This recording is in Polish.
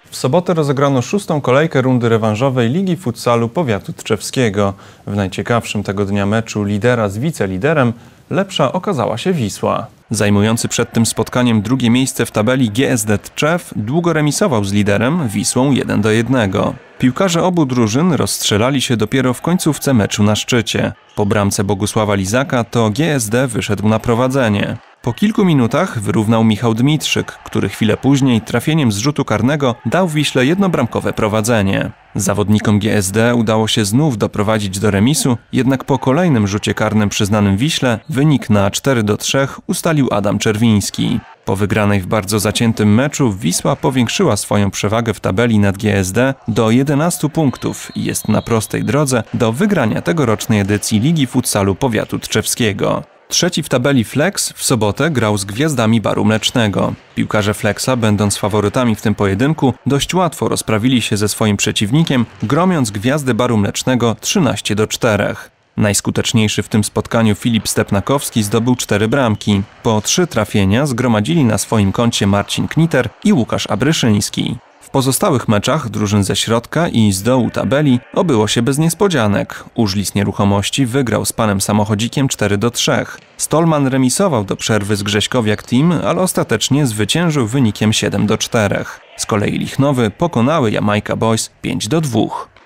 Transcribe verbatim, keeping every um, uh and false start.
W sobotę rozegrano szóstą kolejkę rundy rewanżowej Ligi Futsalu Powiatu Tczewskiego. W najciekawszym tego dnia meczu lidera z wiceliderem lepsza okazała się Wisła. Zajmujący przed tym spotkaniem drugie miejsce w tabeli G S D Tczew długo remisował z liderem Wisłą jeden do jednego. Piłkarze obu drużyn rozstrzelali się dopiero w końcówce meczu na szczycie. Po bramce Bogusława Lizaka to G S D wyszedł na prowadzenie. Po kilku minutach wyrównał Michał Dmitrzyk, który chwilę później trafieniem z rzutu karnego dał Wiśle jednobramkowe prowadzenie. Zawodnikom G S D udało się znów doprowadzić do remisu, jednak po kolejnym rzucie karnym przyznanym Wiśle wynik na cztery do trzech ustalił Adam Czerwiński. Po wygranej w bardzo zaciętym meczu Wisła powiększyła swoją przewagę w tabeli nad G S D do jedenastu punktów i jest na prostej drodze do wygrania tegorocznej edycji Ligi Futsalu Powiatu Tczewskiego. Trzeci w tabeli Flex w sobotę grał z Gwiazdami Baru Mlecznego. Piłkarze Flexa, będąc faworytami w tym pojedynku, dość łatwo rozprawili się ze swoim przeciwnikiem, gromiąc Gwiazdy Baru Mlecznego trzynaście do czterech. Najskuteczniejszy w tym spotkaniu Filip Stepnakowski zdobył cztery bramki. Po trzy trafienia zgromadzili na swoim koncie Marcin Kniter i Łukasz Abryszyński. W pozostałych meczach drużyn ze środka i z dołu tabeli obyło się bez niespodzianek. Użlis Nieruchomości wygrał z Panem Samochodzikiem cztery do trzech. Stolman remisował do przerwy z Grześkowiak Team, ale ostatecznie zwyciężył wynikiem siedem do czterech. Z kolei Lichnowy pokonały Jamajka Boys pięć do dwóch.